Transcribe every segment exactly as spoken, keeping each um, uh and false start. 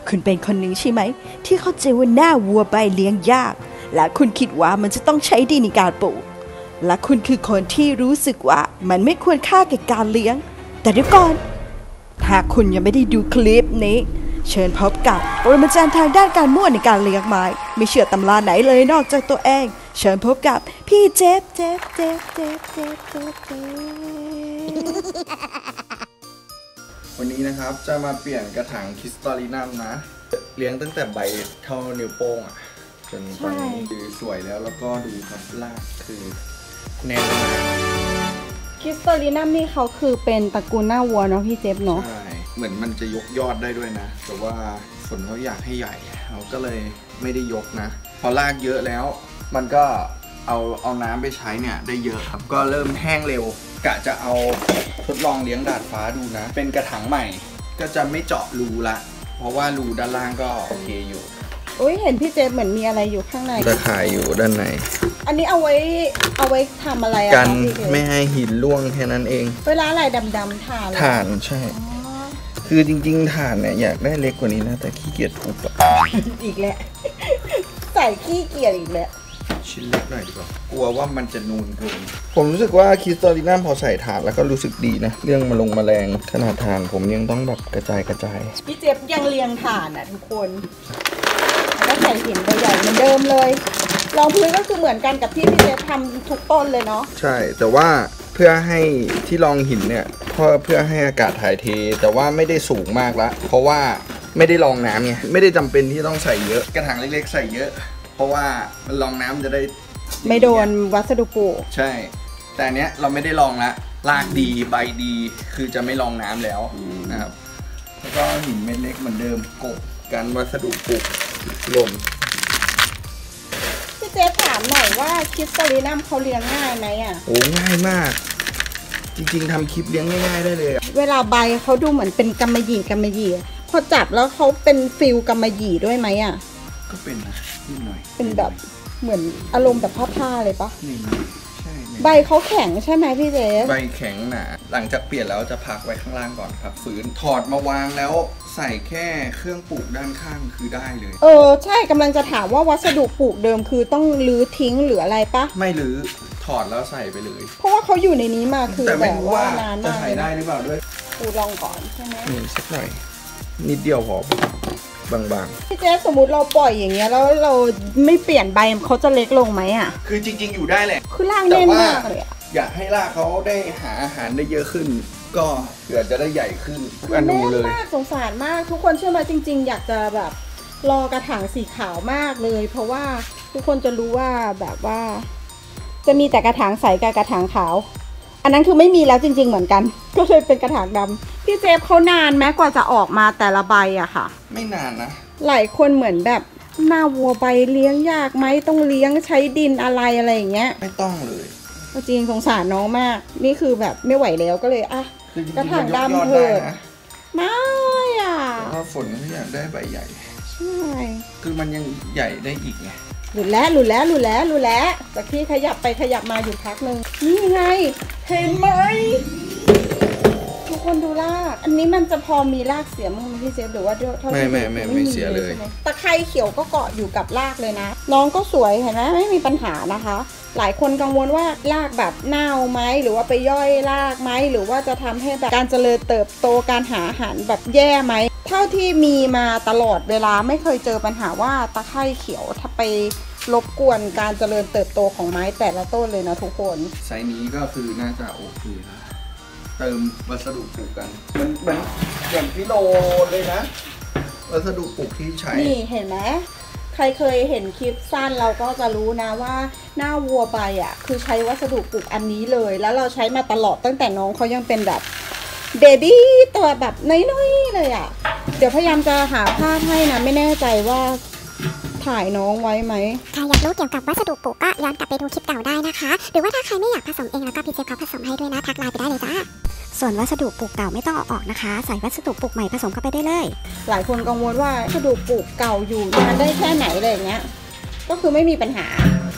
คุณเป็นคนหนึ่งใช่ไหมที่เข้าใจว่าหน้าวัวใบเลี้ยงยากและคุณคิดว่ามันจะต้องใช้ดินในการปลูกและคุณคือคนที่รู้สึกว่ามันไม่ควรค่าแก่การเลี้ยงแต่เดี๋ยวก่อนหากคุณยังไม่ได้ดูคลิปนี้เชิญพบกับปรมาจารย์ทางด้านการมั่วในการเลี้ยงไม้ไม่เชื่อตำราไหนเลยนอกจากตัวเองเชิญพบกับพี่เจฟเจฟเจฟเจฟเจฟเจฟเจฟวันนี้นะครับจะมาเปลี่ยนกระถางคริสตัลลินัมนะเลี้ยงตั้งแต่ใบเท่านิ้วโป้งอ่ะจนตอนนี้คือสวยแล้วแล้วก็ดูครับรากคือแน่นมากคริสตัลลินัมนี่เขาคือเป็นตระกูลหน้าวัวเนาะพี่เจฟเนาะใช่เหมือนมันจะยกยอดได้ด้วยนะแต่ว่าฝนเขาอยากให้ใหญ่เขาก็เลยไม่ได้ยกนะพอรากเยอะแล้วมันก็เอาเอาน้ำไปใช้เนี่ยได้เยอะครับก็เริ่มแห้งเร็วกะจะเอาทดลองเลี้ยงดาดฟ้าดูนะเป็นกระถางใหม่ก็จะไม่เจาะรูละเพราะว่ารูด้านล่างก็โอเคอยู่อุ้ยเห็นพี่เจฟเหมือนมีอะไรอยู่ข้างในตะข่ายอยู่ด้านในอันนี้เอาไว้เอาไว้ทำอะไรอะกันไม่ให้หินร่วงแค่นั้นเองเวลาอะไรดำๆถ่านถ่านใช่คือจริงๆถ่านเนี่ยอยากได้เล็กกว่านี้นะแต่ขี้เกียจทุบอีกแล้วใส่ขี้เกียจอีกแล้วชิ้นเล็กหน่อยดีกว่ากลัวว่ามันจะนูนเกินผมรู้สึกว่าคริสตัลลินัมพอใส่ถ่านแล้วก็รู้สึกดีนะเรื่องมาลงแมลงขนาดถ่านผมยังต้องแบบกระจายกระจายพี่เจี๊ยบยังเรียงถ่านอ่ะทุกคนแล้วใส่หินใหญ่ๆเหมือนเดิมเลยรองพื้นก็คือเหมือนกันกับที่พี่เจี๊ยบทำทุกต้นเลยเนาะใช่แต่ว่าเพื่อให้ที่รองหินเนี่ยเพื่อเพื่อให้อากาศถ่ายเทแต่ว่าไม่ได้สูงมากละเพราะว่าไม่ได้รองน้ำไงไม่ได้จำเป็นที่ต้องใส่เยอะกระถางเล็กๆใส่เยอะเพราะว่ามันรองน้ำจะได้ไม่โดนวัสดุปลูกใช่แต่อันเนี้ยเราไม่ได้รองละรากดีใบดีคือจะไม่รองน้ำแล้วนะครับแล้วก็หินเม็ดเล็กเหมือนเดิมกบกันวัสดุปลูกลงพี่เจฟถามหน่อยว่าคริสตัลลินัมเขาเลี้ยงง่ายไหมอ่ะโอ้ง่ายมากจริงๆทำคลิปเลี้ยงง่ายๆได้เลยเวลาใบเขาดูเหมือนเป็นกำมะหยี่กำมะหยี่พอจับแล้วเขาเป็นฟิลกำมะหยี่ด้วยไหมอ่ะก็เป็นนะนิดหน่อยเป็นแบบเหมือนอารมณ์แบบผ้าๆเลยปะนี่ใช่ใบเขาแข็งใช่ไหมพี่เจฟใบแข็งหนาหลังจากเปลี่ยนแล้วจะพักไว้ข้างล่างก่อนพักฝืนถอดมาวางแล้วใส่แค่เครื่องปลูกด้านข้างคือได้เลยเออใช่กำลังจะถามว่าวัสดุปลูกเดิมคือต้องรื้อทิ้งหรืออะไรปะไม่รื้อถอดแล้วใส่ไปเลยเพราะว่าเขาอยู่ในนี้มาคือแบบว่านานมากจะใส่ได้หรือเปล่าด้วยปูลองก่อนใช่ไหมนี่สักหน่อยนิดเดียวพอบางๆพี่เจฟสมมุติเราปล่อยอย่างเงี้ยแล้วเราไม่เปลี่ยนใบเขาจะเล็กลงไหมอ่ะคือจริงๆอยู่ได้แหละคือรากแน่นมากเลยอยากให้รากเขาได้หาอาหารได้เยอะขึ้นก็เผื่อจะได้ใหญ่ขึ้นอนุเลยมากสงสารมากทุกคนเชื่อไหมจริงๆอยากจะแบบรอกระถางสีขาวมากเลยเพราะว่าทุกคนจะรู้ว่าแบบว่าจะมีแต่กระถางใสกับกระถางขาวอันนั้นคือไม่มีแล้วจริงๆเหมือนกันก็เลยเป็นกระถางดำพี่เจฟเขานานแม้กว่าจะออกมาแต่ละใบอะค่ะไม่นานนะหลายคนเหมือนแบบหน้าวัวใบเลี้ยงยากไหมต้องเลี้ยงใช้ดินอะไรอะไรอย่างเงี้ยไม่ต้องเลยจริงสงสารน้องมากนี่คือแบบไม่ไหวแล้วก็เลยอ่ะกระถางดำเถิดไม่อ่ะเพราะฝนไม่อยากได้ใบใหญ่ใช่คือมันยังใหญ่ได้อีกไงหลุดแล้วหลุดแล้วหลุดแล้วหลุดแล้วแต่ที่ขยับไปขยับมาอยู่พักนึงนี่ไงเห็นไหมทุกคนดูรากอันนี้มันจะพอมีรากเสียมั้งพี่เจฟหรือว่าไม่ไม่ไม่ไม่เสียเลยตะไคร้เขียวก็เกาะอยู่กับรากเลยนะน้องก็สวยเห็นไหมไม่มีปัญหานะคะหลายคนกังวลว่ารากแบบเน่าไหมหรือว่าไปย่อยรากไหมหรือว่าจะทำให้แบบการเจริญเติบโตการหาอาหารแบบแย่ไหมเท่าที่มีมาตลอดเวลาไม่เคยเจอปัญหาว่าตะไคร้เขียวถ้าไปรบกวนการเจริญเติบโตของไม้แต่ละต้นเลยนะทุกคนไซส์นี้ก็คือน่าจะโอเคนะเติมวัสดุปลูกกันมันมันอย่างพิโลเลยนะวัสดุปลูกที่ใช้นี่เห็นไหมใครเคยเห็นคลิปสั้นเราก็จะรู้นะว่าหน้าวัวใบอ่ะคือใช้วัสดุปลูกอันนี้เลยแล้วเราใช้มาตลอดตั้งแต่น้องเขายังเป็นแบบเบบี้ตัวแบบน้อยๆเลยอ่ะเดี๋ยวพยายามจะหาภาพให้นะไม่แน่ใจว่าถ่ายน้องไว้ไหมใครอยากรู้เกี่ยวกับวัสดุปลูกก็ย้อนกลับไปดูคลิปเก่าได้นะคะหรือว่าถ้าใครไม่อยากผสมเองแล้วก็พี่เจฟเขาผสมให้ด้วยนะทักไลน์ไปได้เลยจ้าส่วนวัสดุปลูกเก่าไม่ต้องเอาออกนะคะใส่วัสดุปลูกใหม่ผสมเข้าไปได้เลยหลายคนกังวลว่าวัสดุปลูกเก่าอยู่นานได้แค่ไหนเลยอย่างเงี้ยก็คือไม่มีปัญหาพี่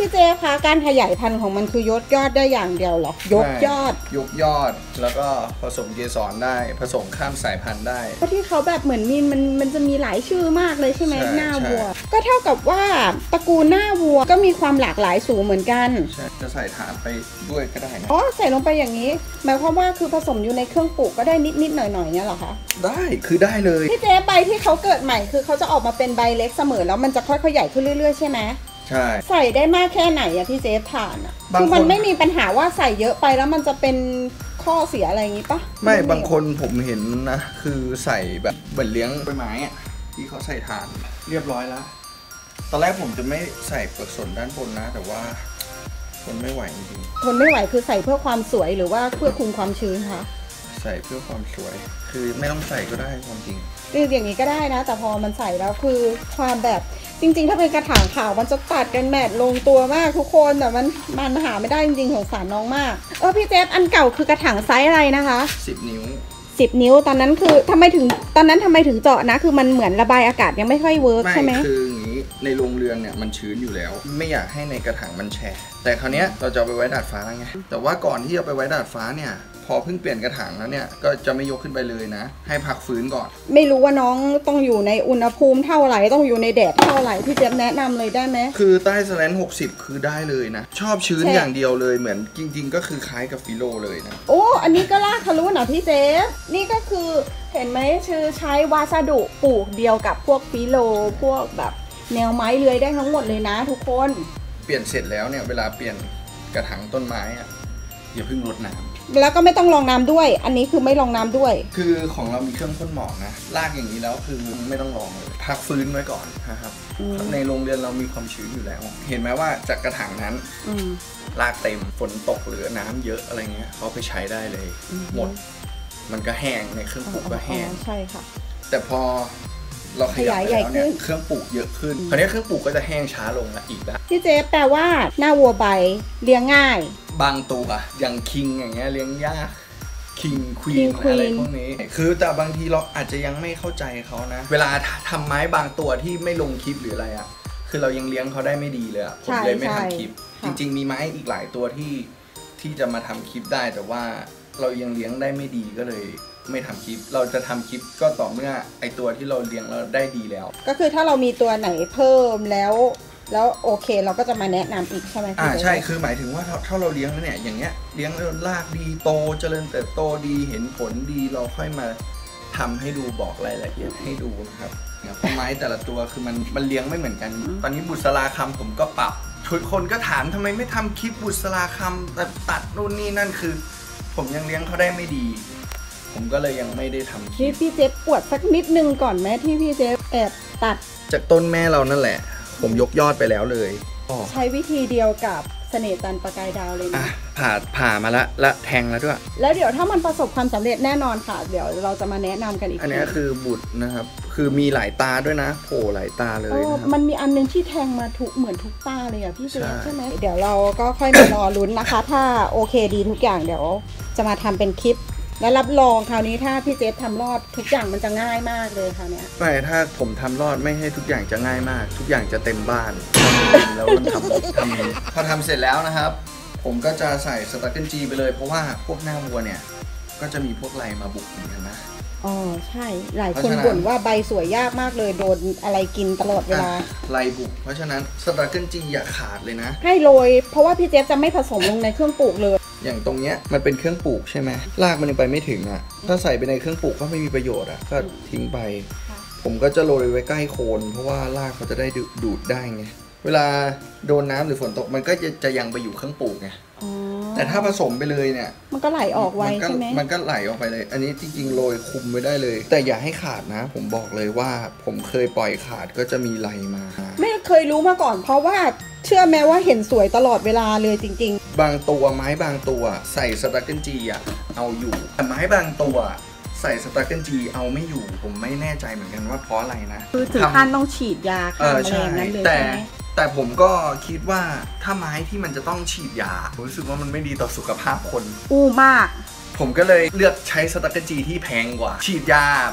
พี่เจคะการขยายพันธุ์ของมันคือยกยอดได้อย่างเดียวหรอยกยอดยกยอดแล้วก็ผสมเกสรได้ผสมข้ามสายพันธุ์ได้เพราะที่เขาแบบเหมือนมีมันมันจะมีหลายชื่อมากเลยใช่ไหมหน้าวัวก็เท่ากับว่าตระกูลหน้าวัวก็มีความหลากหลายสูงเหมือนกันใช่จะใส่ฐานไปด้วยก็ได้นะอ๋อใส่ลงไปอย่างนี้หมายความว่าคือผสมอยู่ในเครื่องปลูกก็ได้นิดนิดหน่อยหน่อยเนี่ยหรอคะได้คือได้เลยพี่เจใบที่เขาเกิดใหม่คือเขาจะออกมาเป็นใบเล็กเสมอแล้วมันจะค่อยๆใหญ่ขึ้นเรื่อยๆใช่ไหมใช่ใส่ได้มากแค่ไหนอะพี่เจฟทานอะคือมันไม่มีปัญหาว่าใส่เยอะไปแล้วมันจะเป็นข้อเสียอะไรอย่างงี้ปะไม่บางคนผมเห็นนะคือใส่แบบเหมือนเลี้ยงใบไม้อะที่เขาใส่ฐานเรียบร้อยแล้วตอนแรกผมจะไม่ใส่เปลือกสนด้านบนนะแต่ว่าทนไม่ไหวจริงๆทนไม่ไหวคือใส่เพื่อความสวยหรือว่าเพื่อคุมความชื้นคะใส่เพื่อความสวยคือไม่ต้องใส่ก็ได้ความจริงคืออย่างนี้ก็ได้นะแต่พอมันใส่แล้วคือความแบบจริงๆถ้าเป็นกระถางขาวมันจะตัดกันแมทลงตัวมากทุกคนแต่มันมันหาไม่ได้จริงๆสงสารน้องมากเออพี่เจฟอันเก่าคือกระถางไซส์อะไรนะคะสิบนิ้วสิบนิ้วตอนนั้นคือทำไมถึงตอนนั้นทำไมถึงเจาะนะคือมันเหมือนระบายอากาศยังไม่ค่อยเวิร์กใช่ไหมคืออย่างนี้ในโรงเรือนเนี่ยมันชื้นอยู่แล้วไม่อยากให้ในกระถางมันแฉะแต่คราวนี้เราจะไปไว้ดาดฟ้าไงแต่ว่าก่อนที่จะไปไว้ดาดฟ้าเนี่ยพอเพิ่งเปลี่ยนกระถางแล้วเนี่ยก็จะไม่ยกขึ้นไปเลยนะให้พักฟื้นก่อนไม่รู้ว่าน้องต้องอยู่ในอุณหภูมิเท่าไหร่ต้องอยู่ในแดดเท่าไหร่พี่เจฟแนะนำเลยได้ไหมคือใต้แสแลนหกสิบคือได้เลยนะชอบชื้นอย่างเดียวเลยเหมือนจริงๆก็คือคล้ายกับฟิโลเลยนะโอ้อันนี้ก็ลากทะลุนะพี่เจฟนี่ก็คือเห็นไหมคือใช้วัสดุปลูกเดียวกับพวกฟิโลพวกแบบแนวไม้เลื้อยได้ทั้งหมดเลยนะทุกคนเปลี่ยนเสร็จแล้วเนี่ยเวลาเปลี่ยนกระถางต้นไม้อะอย่าเพิ่งรดน้ำแล้วก็ไม่ต้องรองน้ำด้วยอันนี้คือไม่รองน้ำด้วยคือของเรามีเครื่องพ่นหมอกนะลากอย่างนี้แล้วคือไม่ต้องรองเลยพักฟื้นไว้ก่อนนะครับในโรงเรือนเรามีความชื้นอยู่แล้วเห็นไหมว่าจากกระถางนั้นลากเต็มฝนตกหรือน้ำเยอะอะไรเงี้ยเขาไปใช้ได้เลยหมดมันก็แห้งในเครื่องปลูกก็แห้งใช่ค่ะแต่พอเราขยายแล้วเนี่ยเครื่องปลูกเยอะขึ้นคราวนี้เครื่องปลูกก็จะแห้งช้าลงละอีกแล้วพี่เจ๊แปลว่าหน้าวัวใบเลี้ยงง่ายบางตัวอย่างคิงอย่างเงี้ยเลี้ยงยากคิงควีนอะไรพวกนี้คือแต่บางทีเราอาจจะยังไม่เข้าใจเขานะเวลาทำไม้บางตัวที่ไม่ลงคลิปหรืออะไรอ่ะคือเรายังเลี้ยงเขาได้ไม่ดีเลยผมเลยไม่ทำคลิปจริงๆมีไม้อีกหลายตัวที่ที่จะมาทำคลิปได้แต่ว่าเรายังเลี้ยงได้ไม่ดีก็เลยไม่ทำคลิปเราจะทำคลิปก็ต่อเมื่อไอตัวที่เราเลี้ยงเราได้ดีแล้วก็คือถ้าเรามีตัวไหนเพิ่มแล้วแล้วโอเคเราก็จะมาแนะนำอีกใช่ไหมอ่าใช่คือหมายถึงว่าถ้าเราเลี้ยงแล้วเนี่ยอย่างเงี้ยเลี้ยงแล้วรากดีโตเจริญเติบโตดีเห็นผลดีเราค่อยมาทำให้ดูบอกรายละเอียดให้ดูนะครับเพราะไม้แต่ละตัวคือมันมันเลี้ยงไม่เหมือนกันตอนนี้บุษราคำผมก็ปรับทุกคนก็ถามทำไมไม่ทำคลิปบุษราคำแต่ตัดนู่นนี่นั่นคือผมยังเลี้ยงเขาได้ไม่ดีผมก็เลยยังไม่ได้ทำคลิปพี่เจฟปวดสักนิดนึงก่อนไหมที่พี่เจฟแอบตัดจากต้นแม่เรานั่นแหละผมยกยอดไปแล้วเลยใช้วิธีเดียวกับเสน่ห์จันทร์ประกายดาวเลยนะผ่าผ่ามาละและแทงแล้วด้วยแล้วเดี๋ยวถ้ามันประสบความสำเร็จแน่นอนค่ะเดี๋ยวเราจะมาแนะนำกันอีกอันนี้คือบุตรนะครับคือมีหลายตาด้วยนะโผล่หลายตาเลยนะครับมันมีอันนึงที่แทงมาทุกเหมือนทุกตาเลยอ่ะพี่เจฟใช่ไหมเดี๋ยวเราก็ค่อยมารอลุ้นนะคะถ้าโอเคดีทุกอย่างเดี๋ยวจะมาทำเป็นคลิปแล้วรับรองคราวนี้ถ้าพี่เจฟทำรอดทุกอย่างมันจะง่ายมากเลยคราวนี้ไม่ถ้าผมทำรอดไม่ให้ทุกอย่างจะง่ายมากทุกอย่างจะเต็มบ้านแล้วมันทำทำพอทำเสร็จแล้วนะครับผมก็จะใส่สตาร์เกิลจีไปเลยเพราะว่าพวกหน้าวัวเนี่ยก็จะมีพวกไรมาบุกเหมือนกันนะอ๋อใช่หลายคนบ่นว่าใบสวยยากมากเลยโดนอะไรกินตลอดเวลาไรบุกเพราะฉะนั้นสตาร์เกิลจีอย่าขาดเลยนะให้โรยเพราะว่าพี่เจฟจะไม่ผสมลงในเครื่องปลูกเลยอย่างตรงเนี้ยมันเป็นเครื่องปลูกใช่ไหมรากมันยังไปไม่ถึงอ่ะถ้าใส่ไปในเครื่องปลูกก็ไม่มีประโยชน์อ่ะก็ทิ้งไปผมก็จะโรยไว้ใกล้โคนเพราะว่ารากเขาจะได้ดูดได้ไงเวลาโดนน้ำหรือฝนตกมันก็จะจะยังไปอยู่เครื่องปลูกไงแต่ถ้าผสมไปเลยเนี่ยมันก็ไหลออกไวใช่ไหมมันก็ไหลออกไปเลยอันนี้จริงๆโรยคุมไว้ได้เลยแต่อย่าให้ขาดนะผมบอกเลยว่าผมเคยปล่อยขาดก็จะมีไรมาไม่เคยรู้มาก่อนเพราะว่าเชื่อแม้ว่าเห็นสวยตลอดเวลาเลยจริงๆบางตัวไม้บางตัวใส่สตาร์เกิลจีอ่ะเอาอยู่แต่ไม้บางตัวใส่สตาร์เกิลจีเอาไม่อยู่ผมไม่แน่ใจเหมือนกันว่าเพราะอะไรนะคือถึงขั้นต้องฉีดยาฆ่าแมลงนั้นเลยแต่แต่ผมก็คิดว่าถ้าไม้ที่มันจะต้องฉีดยาผมรู้สึกว่ามันไม่ดีต่อสุขภาพคนอู้มากผมก็เลยเลือกใช้สตาร์เกิลจีที่แพงกว่าฉีดยาแบบ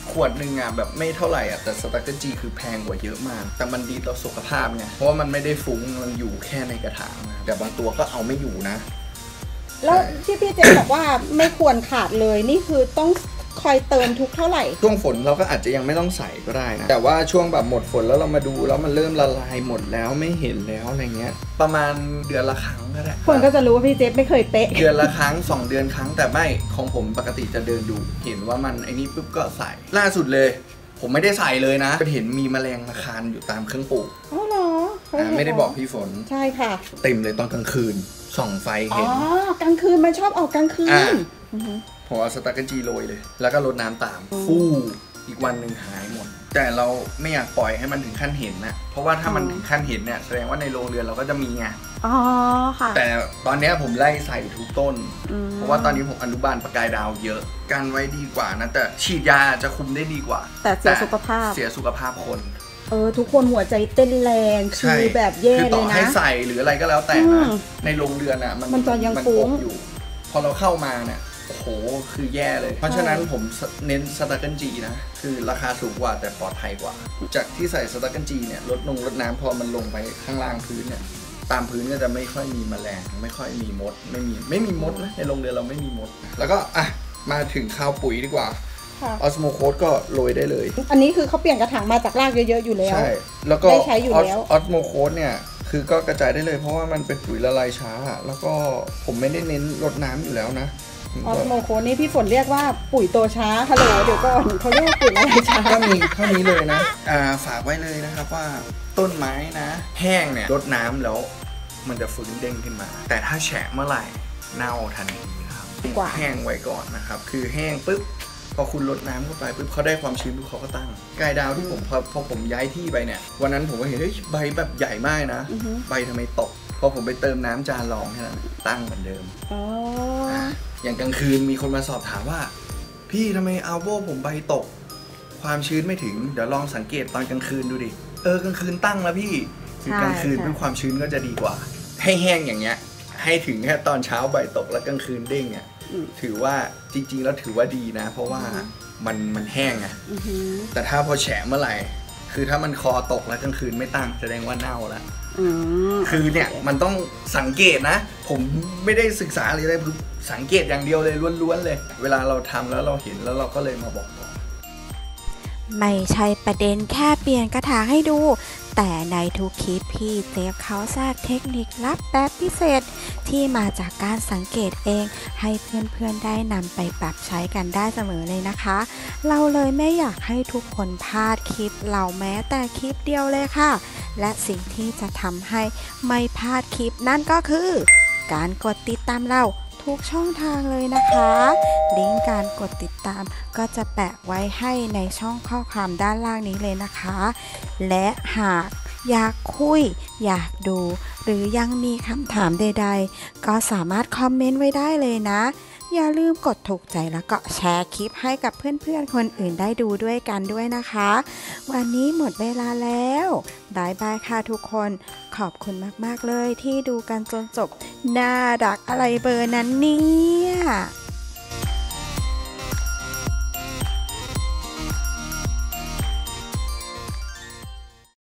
ขวดหนึ่งอ่ะแบบไม่เท่าไหร่อ่ะแต่สตาร์เกิลจีคือแพงกว่าเยอะมากแต่มันดีต่อสุขภาพไงเพราะว่ามันไม่ได้ฟุ้งมันอยู่แค่ในกระถางแต่บางตัวก็เอาไม่อยู่นะแล้วที่พี่เจบอกว่าไม่ควรขาดเลยนี่คือต้องคอยเติมทุกเท่าไหร่ช่วงฝนเราก็อาจจะยังไม่ต้องใส่ก็ได้นะแต่ว่าช่วงแบบหมดฝนแล้วเรามาดูแล้วมันเริ่มละลายหมดแล้วไม่เห็นแล้วอะไรเงี้ยประมาณเดือนละครั้งก็ได้คนก็จะรู้ว่าพี่เจไม่เคยเป๊ะเดือนละครั้งสองเดือนครั้งแต่ไม่ของผมปกติจะเดินดูเห็นว่ามันไอ้นี่ปุ๊บก็ใส่ล่าสุดเลยผมไม่ได้ใส่เลยนะเห็นมีแมลงมาคานอยู่ตามเครื่องปลูกอ๋อเหรอไม่ได้บอกพี่ฝนใช่ค่ะเต็มเลยตอนกลางคืนส่องไฟเห็นอ๋อกลางคืนมันชอบออกกลางคืนผมเอาสตาร์เกิลจีโรยเลยแล้วก็รดน้ำตามฟู่อีกวันหนึ่งหายหมดแต่เราไม่อยากปล่อยให้มันถึงขั้นเห็นนะเพราะว่าถ้ามันถึงขั้นเห็นเนี่ยแสดงว่าในโรงเรือนเราก็จะมีไงอ๋อค่ะแต่ตอนนี้ผมไล่ใส่ทุกต้นเพราะว่าตอนนี้ผมอนุบาลประกายดาวเยอะกันไว้ดีกว่านะแต่ฉีดยาจะคุมได้ดีกว่าแต่เสียสุขภาพเสียสุขภาพคนเออทุกคนหัวใจเต้นแรงคือแบบแย่เลยนะคือต่อให้ใส่หรืออะไรก็แล้วแต่นะในโรงเรือนอ่ะมันจะยังฟุ้งอยู่พอเราเข้ามาเนี่ยโอ้โหคือแย่เลยเพราะฉะนั้นผมเน้นสตาร์เกิลจีนะคือราคาสูงกว่าแต่ปลอดภัยกว่าจากที่ใส่สตาร์เกิลจีเนี่ยลดลงลดน้ำพอมันลงไปข้างล่างพื้นเนี่ยตามพื้นก็จะไม่ค่อยมีแมลงไม่ค่อยมีมดไม่มีไม่มีมดนะในโรงเรือนเราไม่มีมดแล้วก็อ่ะมาถึงข้าวปุ๋ยดีกว่าออสโมโคสก็โรยได้เลยอันนี้คือเขาเปลี่ยนกระถางมาจากรากเยอะๆอยู่แล้วใช่แล้วก็ได้ใช้อยู่แล้วออสโมโคสเนี่ยคือก็กระจายได้เลยเพราะว่ามันเป็นปุ๋ยละลายช้าแล้วก็ผมไม่ได้เน้นรดน้ำอยู่แล้วนะออสโมโคสนี่พี่ฝนเรียกว่าปุ๋ยโตช้าฮัลโหลเดี๋ยวก่อนเขาเรียกว่าปุ๋ยละลายช้าก็มีเท่านี้เลยนะอ่าฝากไว้เลยนะครับว่าต้นไม้นะแห้งเนี่ยรดน้ำแล้วมันจะฟื้นเด้งขึ้นมาแต่ถ้าแฉะเมื่อไหร่เน่าทันทีนะครับแห้งไว้ก่อนนะครับคือแห้งปุ๊บพอคุณลดน้ำเข้าไปปุ๊บเขาได้ความชื้นปุ๊บเขาก็ตั้งกายดาวที่ผมพอพอผมย้ายที่ไปเนี่ยวันนั้นผมก็เห็นเฮ้ยใบแบบใหญ่มากนะใบทำไมตกพอผมไปเติมน้ำจานรองแค่นั้นตั้งเหมือนเดิมอ๋ออย่างกลางคืนมีคนมาสอบถามว่าพี่ทำไมอัลโบผมใบตกความชื้นไม่ถึงเดี๋ยวลองสังเกตตอนกลางคืนดูดิเออกลางคืนตั้งแล้วพี่คือกลางคืนเป็นความชื้นก็จะดีกว่าให้แห้งอย่างเงี้ยให้ถึงแค่ตอนเช้าใบตกแล้วกลางคืนเด้งอ่ะถือว่าจริงๆแล้วถือว่าดีนะเพราะว่ามันมันแห้งไงแต่ถ้าพอแฉะเมื่อไหร่คือถ้ามันคอตกแล้วกลางคืนไม่ตั้งแสดงว่าเน่าแล้วคือเนี่ยมันต้องสังเกตนะผมไม่ได้ศึกษาอะไรเลยคือสังเกตอย่างเดียวเลยล้วนๆเลยเวลาเราทำแล้วเราเห็นแล้วเราก็เลยมาบอกไม่ใช่ประเด็นแค่เปลี่ยนกระถางให้ดูแต่ในทุกคลิปพี่เจฟเขาแทรกเทคนิคลับแบบพิเศษที่มาจากการสังเกตเองให้เพื่อนๆได้นำไปปรับใช้กันได้เสมอเลยนะคะเราเลยไม่อยากให้ทุกคนพลาดคลิปเราแม้แต่คลิปเดียวเลยค่ะและสิ่งที่จะทำให้ไม่พลาดคลิปนั่นก็คือการกดติดตามเราทุกช่องทางเลยนะคะลิงก์การกดติดตามก็จะแปะไว้ให้ในช่องข้อความด้านล่างนี้เลยนะคะและหากอยากคุยอยากดูหรือยังมีคำถามใดๆก็สามารถคอมเมนต์ไว้ได้เลยนะอย่าลืมกดถูกใจแล้วก็แชร์คลิปให้กับเพื่อนๆคนอื่นได้ดูด้วยกันด้วยนะคะวันนี้หมดเวลาแล้วบายบายค่ะทุกคนขอบคุณมากๆเลยที่ดูกันจนจบน่ารักอะไรเบอร์นั้นเนี่ย